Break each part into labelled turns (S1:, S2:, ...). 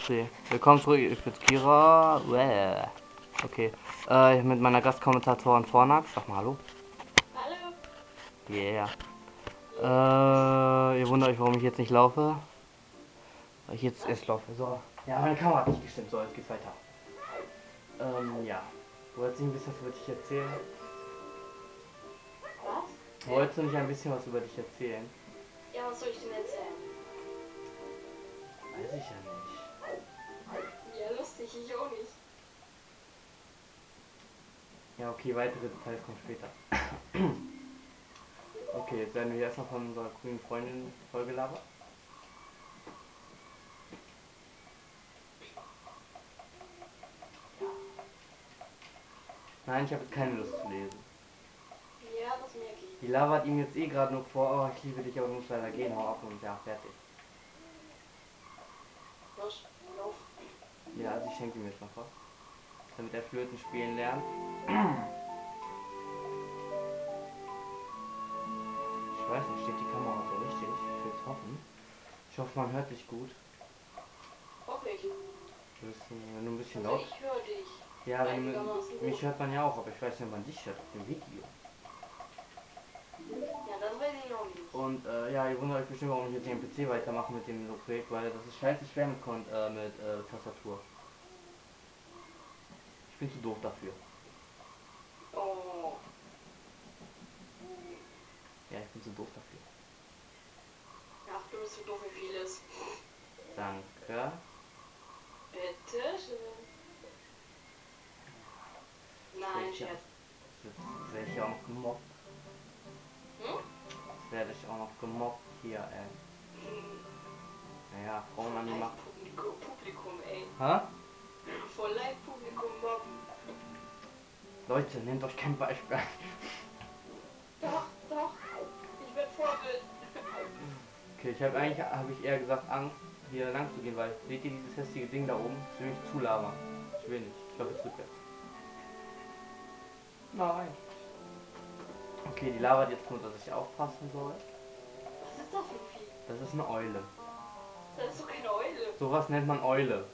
S1: C. Willkommen zurück, ich bin Kira. Okay. Mit meiner Gastkommentatorin Fornax. Sag mal hallo.
S2: Hallo.
S1: Yeah. Ihr wundert euch, warum ich jetzt nicht laufe. Weil ich jetzt erst laufe. So. Ja, meine Kamera hat nicht gestimmt. So, jetzt geht's weiter. Ja. Wolltest du ein bisschen was über dich erzählen?
S2: Was?
S1: Wolltest du nicht ein bisschen was über dich erzählen?
S2: Ja, was soll ich denn erzählen?
S1: Weiß ich ja nicht.
S2: Ja, lustig, ich auch nicht.
S1: Ja, okay, weitere Details kommen später. Okay, jetzt werden wir erstmal von unserer grünen Freundin vollgelabert. Nein, ich habe jetzt keine Lust zu lesen.
S2: Ja, das merke ich.
S1: Die labert ihm jetzt eh gerade nur vor, oh, ich liebe dich, aber du musst leider gehen, hau ab und ja, fertig.
S2: Los, lauf.
S1: Ja, also ich schenke ihm jetzt noch was. Damit er Flöten spielen lernt. Ich weiß nicht, steht die Kamera so richtig? Ich will es hoffen. Ich hoffe, man hört dich gut.
S2: Hoffe ich.
S1: Wenn du ein bisschen
S2: Also
S1: laut...
S2: ich höre dich.
S1: Ja,
S2: Einigermaßen
S1: mich
S2: gut.
S1: hört man ja auch, aber ich weiß nicht, ob man dich hört auf dem Video.
S2: Ja, das weiß ich noch nicht.
S1: Und ja, ihr wundert euch bestimmt, warum ich jetzt hier am PC weitermache mit dem Projekt, weil das ist scheiße schwer mit Tastatur. Ich bin zu doof dafür.
S2: Oh.
S1: Ja, ich bin zu doof dafür.
S2: Ach, du bist so doof wie vieles.
S1: Danke.
S2: Bitte schön. Nein, Scherz.
S1: Jetzt werde ich auch noch gemobbt.
S2: Hm?
S1: Jetzt werde ich auch noch gemobbt hier, ey. Naja, Frauen an die Macht.
S2: Publikum, ey.
S1: Hä?
S2: Voll Live-Publikum mobben.
S1: Leute, nehmt euch kein Beispiel.
S2: Doch, doch. Ich werde Vorbild.
S1: Okay, habe ich eher gesagt Angst, hier lang zu gehen, weil seht ihr dieses hässliche Ding da oben? Ich will nicht zulabern. Ich will nicht. Ich glaube jetzt rückwärts. Nein. Okay, die labert jetzt nur, dass ich aufpassen soll.
S2: Was ist das für ein Vieh?
S1: Das ist eine Eule.
S2: Das ist doch keine Eule.
S1: Sowas nennt man Eule.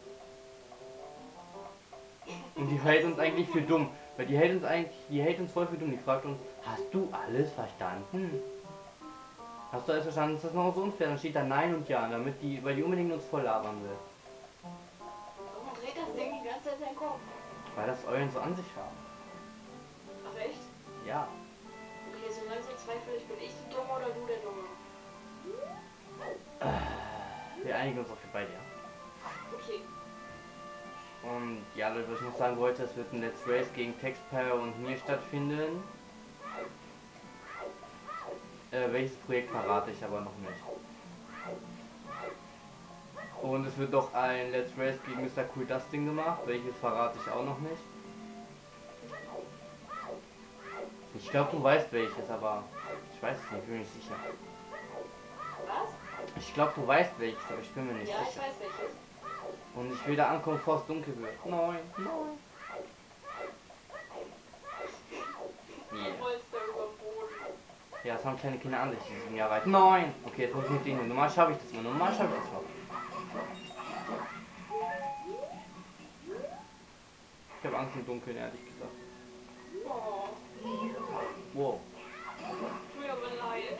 S1: Und die hält uns eigentlich für dumm. Weil die hält uns voll für dumm. Die fragt uns, hast du alles verstanden? Hast du alles verstanden? Ist das noch so unfair? Dann steht da Nein und Ja, weil die unbedingt uns voll labern will.
S2: Warum dreht das Ding die ganze Zeit seinen Kopf?
S1: Weil das Eulen so an sich haben.
S2: Ach echt?
S1: Ja.
S2: Okay, so langsam zweifle ich, bin ich der Dumme oder du der Dumme?
S1: Wir einigen uns auf die beide, ja.
S2: Okay.
S1: Und ja, Leute, was ich noch sagen wollte, es wird ein Let's Race gegen Textpair und mir stattfinden. Welches Projekt verrate ich aber noch nicht. Und es wird doch ein Let's Race gegen Mr. Cool Dustin gemacht, welches verrate ich auch noch nicht. Ich glaube, du weißt welches, aber ich weiß es nicht, bin mir nicht sicher.
S2: Was?
S1: Ich glaube, du weißt welches, aber ich bin mir nicht
S2: Ja, ich
S1: sicher.
S2: weiß welches.
S1: Und ich will da ankommen, bevor es dunkel wird. Nein, nein. Yeah.
S2: Du wolltest da über den Boden.
S1: Ja, das haben kleine Kinder an sich, die 7 Jahre alt. Nein! Okay, jetzt muss ich mit denen. Normal schaffe ich das mal. Normal schaffe ich das noch. Ich habe Angst im Dunkeln, ehrlich gesagt.
S2: Oh,
S1: Wow.
S2: tut mir aber leid.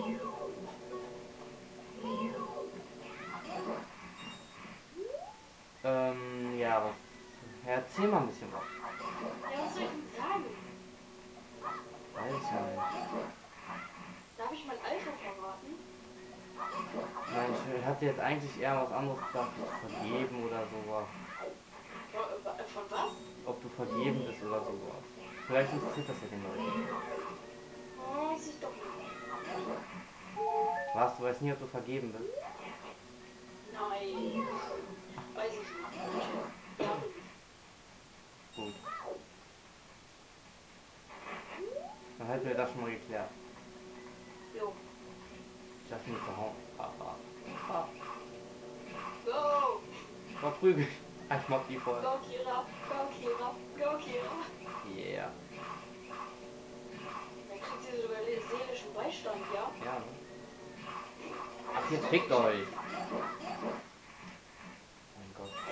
S1: Ja, was? Ja, erzähl mal ein bisschen was.
S2: Ja, was soll ich denn sagen?
S1: Weiß ich ja nicht.
S2: Darf ich mein Alter verraten?
S1: Nein, ich hatte jetzt eigentlich eher was anderes gedacht, vergeben oder sowas.
S2: Von was?
S1: Ob du vergeben bist oder sowas. Vielleicht interessiert das ja den Leuten.
S2: Oh, weiß ich doch nicht.
S1: Was? Du weißt nie, ob du vergeben bist?
S2: Nein. Weiß ich nicht. Ja,
S1: Gut. Dann hätten wir das schon mal geklärt.
S2: jo.
S1: Ich lass mich verhauen.
S2: Go!
S1: Verprügelt. Ich mag die voll.
S2: Go, Kira! Go, Kira! Go, Kira!
S1: Yeah.
S2: Dann kriegt sie sogar seelischen Beistand, ja?
S1: Ja, ne? Ach, jetzt fickt euch. Mein Gott.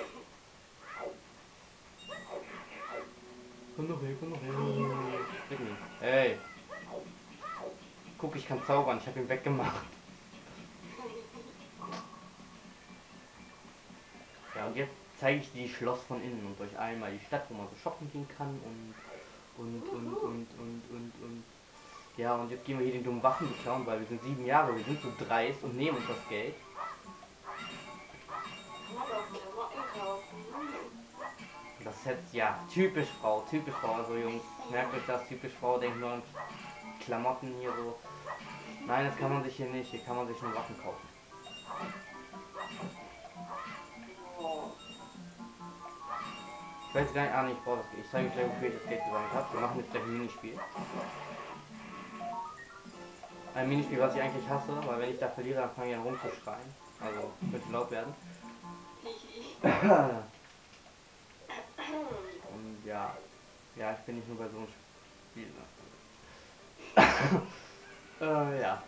S1: weg und weg. Weg nicht. Ey. Guck, ich kann zaubern. Ich habe ihn weggemacht. Ja, und jetzt zeige ich dir die Schloss von innen und euch einmal die Stadt, wo man so shoppen gehen kann und. Ja, und jetzt gehen wir hier den dummen Wachen beklauen, weil wir sind 7 Jahre, wir sind so dreist und nehmen uns das Geld.
S2: Kann man doch Klamotten kaufen.
S1: Das ist jetzt, ja, typisch Frau, also Jungs, merkt euch das, typisch Frau, denkt nur an Klamotten hier so. Nein, das kann man sich hier nicht, hier kann man sich nur Waffen kaufen. Ich weiß gar nicht, ah nee, ich brauche das Geld. Ich zeige euch gleich, wofür ich das Geld gesammelt habe. Wir machen jetzt gleich ein Minispiel. Ein Minispiel, was ich eigentlich hasse, weil wenn ich da verliere, dann fange ich an rumzuschreien. Also, könnte laut werden. Und ja, ja, ich bin nicht nur bei so einem Spiel. Ja.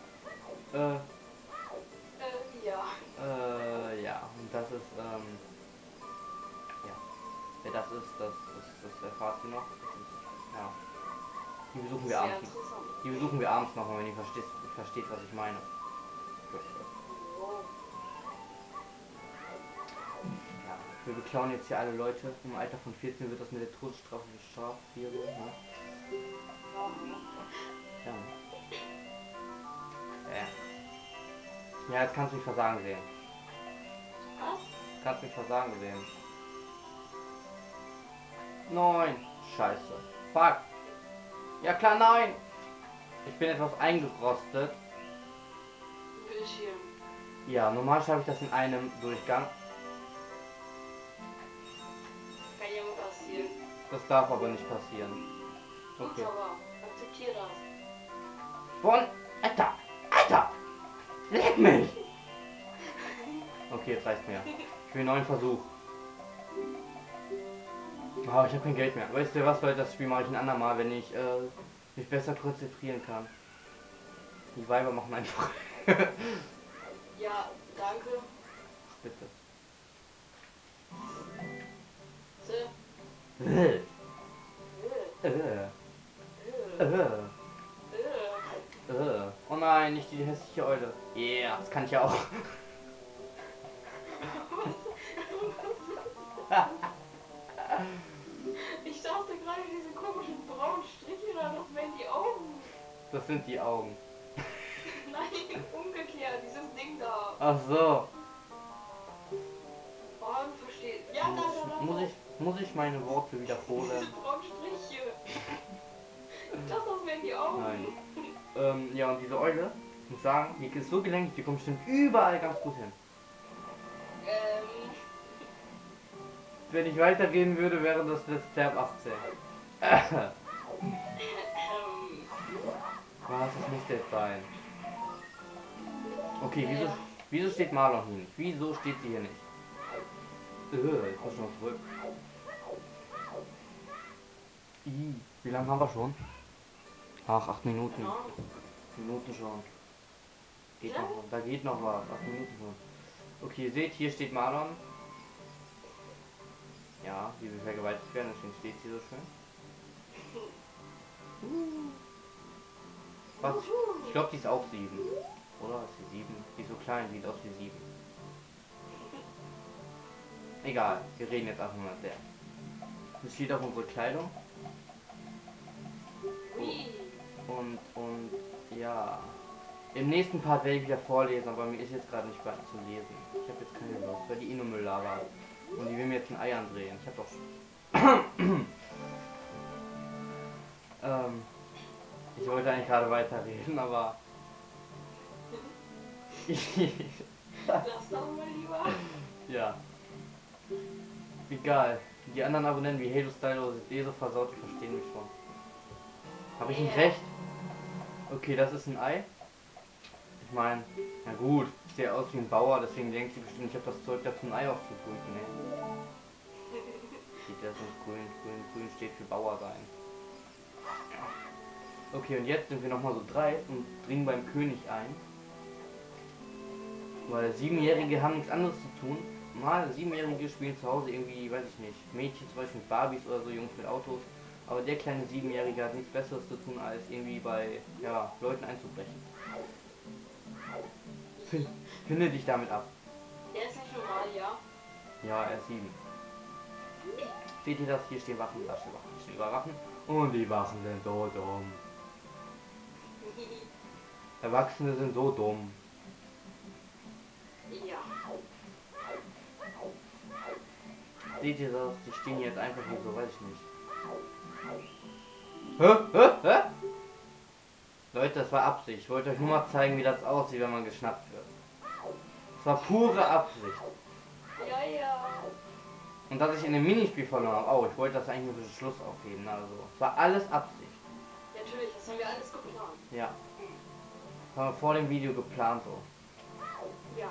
S1: Ja, und das ist, ja. Wer das ist, das erfahrt ihr noch. Das ist, ja. Die besuchen wir abends. Die besuchen wir abends noch, wenn ihr versteht, was ich meine. Ja, wir beklauen jetzt hier alle Leute. Im Alter von 14 wird das mit der Todesstrafe bestraft hier so, ne? Ja. Ja, jetzt kannst du mich versagen sehen.
S2: Was?
S1: Kannst mich versagen sehen. Nein. Scheiße. Fuck. Ja klar, nein. Ich bin etwas eingerostet.
S2: Bildschirm.
S1: Ja, normal schaffe ich das in einem Durchgang.
S2: Kann ja mal passieren.
S1: Das darf aber nicht passieren. Okay.
S2: Gut, aber akzeptiere das.
S1: Von. Alter! Alter! Leck mich! Okay, jetzt reicht's mir. Ich will einen neuen Versuch. Oh, ich habe kein Geld mehr. Weißt du was, Leute, das Spiel mache ich ein andermal, wenn ich mich besser konzentrieren kann. Die Weiber machen einfach.
S2: Ja, danke.
S1: Bitte.
S2: So.
S1: Oh nein, nicht die hässliche Eule. Yeah, das kann ich ja auch.
S2: Ich dachte gerade, diese komischen braunen Striche da, das wären die Augen.
S1: Das sind die Augen.
S2: Nein, umgekehrt, dieses Ding da.
S1: Ach so.
S2: Oh, versteht. Ja, da.
S1: Muss ich meine Worte wiederholen?
S2: Diese braunen Striche. Ich dachte, das wären die Augen.
S1: Nein. Ja, und diese Eule, ich muss sagen, die ist so gelenkig, die kommt bestimmt überall ganz gut hin. Wenn ich weitergehen würde, wäre das Let's Play ab 18. Was, das muss jetzt sein. Okay, wieso steht Marlon hier nicht? Wieso steht sie hier nicht? Ich muss schon mal zurück. Wie lange haben wir schon? Ach, 8 Minuten.
S2: Ja.
S1: Minuten schon. Geht noch, da geht noch was. 8 Minuten schon. Okay, ihr seht, hier steht Marlon. Ja, die will vergewaltigt werden, deswegen steht sie so schön. Was? Ich glaube, die ist auch 7. Oder ist sie 7? Die ist so klein, sieht aus wie 7. Egal, wir reden jetzt einfach mal mit der. Das steht auf unsere Kleidung. Und ja. Im nächsten Part werde ich wieder vorlesen, aber mir ist jetzt gerade nicht bereit zu lesen. Ich habe jetzt keine Lust, weil die Müll labert. Und die will mir jetzt ein Ei andrehen. Ich habe doch. Ich wollte eigentlich gerade weiterreden, aber.
S2: Lass doch mal lieber.
S1: Ja. Egal. Die anderen Abonnenten wie Halo Style sind eh so versaut, die verstehen mich schon. Habe ich nicht recht? Okay, das ist ein Ei. Ich meine, na gut, ich sehe aus wie ein Bauer, deswegen denkt sie bestimmt, ich habe das Zeug dazu, ein Ei aufzubrüten. Nee. Steht das nicht grün? Grün steht für Bauer sein. Okay, und jetzt sind wir nochmal so dreist und dringen beim König ein. Weil 7-Jährige haben nichts anderes zu tun. Mal 7-Jährige spielen zu Hause irgendwie, weiß ich nicht, Mädchen zum Beispiel mit Barbies oder so, Jungs mit Autos. Aber der kleine Siebenjährige hat nichts Besseres zu tun, als irgendwie bei Leuten einzubrechen. Finde dich damit ab.
S2: Der ist nicht normal, ja.
S1: Ja, er ist 7. Seht ihr das? Hier stehen Wachen, da stehen Wachen, hier stehen überall Wachen. Und die Wachen sind so dumm. Erwachsene sind so dumm.
S2: Ja.
S1: Seht ihr das? Die stehen jetzt einfach hier so, weiß ich nicht. Hä? Leute, das war Absicht. Ich wollte euch nur mal zeigen, wie das aussieht, wenn man geschnappt wird. Das war pure Absicht.
S2: Ja.
S1: Und dass ich in dem Minispiel verloren habe, ich wollte das eigentlich nur für den Schluss aufheben. Also, es war alles Absicht.
S2: Natürlich, das haben wir alles geplant.
S1: Ja. Das haben wir vor dem Video geplant so.
S2: Ja.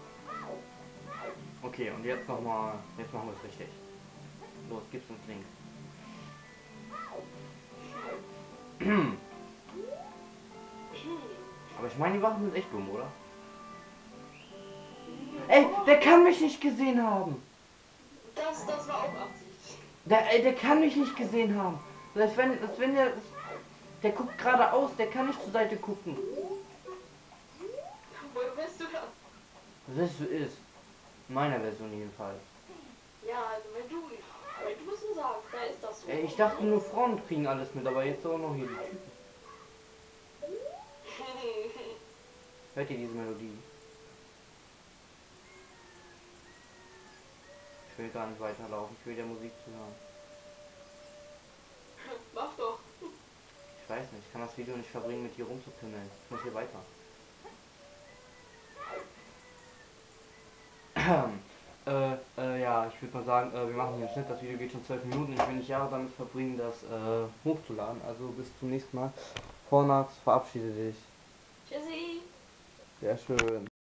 S1: Okay, und jetzt nochmal, jetzt machen wir es richtig. Los, gib's uns links. Aber ich meine, die Wachen sind echt dumm, oder? Ey, der kann mich nicht gesehen haben.
S2: Das war auch Absicht.
S1: Der kann mich nicht gesehen haben. Als wenn der guckt geradeaus, der kann nicht zur Seite gucken.
S2: Woher weißt du das?
S1: Das ist. In meiner Version jedenfalls.
S2: Ja, also wenn du es mir sagst, da ist das so.
S1: Ey, ich dachte nur Frauen kriegen alles mit, aber jetzt auch noch hier die Typen. Hört ihr diese Melodie? Ich will gar nicht weiterlaufen, ich will der Musik zuhören.
S2: Mach doch.
S1: Ich weiß nicht, ich kann das Video nicht verbringen, mit hier rumzupimmeln. Ich muss hier weiter. Ja, ich würde mal sagen, wir machen hier einen Schnitt. Das Video geht schon 12 Minuten. Ich will nicht Jahre damit verbringen, das hochzuladen. Also bis zum nächsten Mal. Vornax, verabschiede dich.
S2: Tschüssi.
S1: Sehr schön.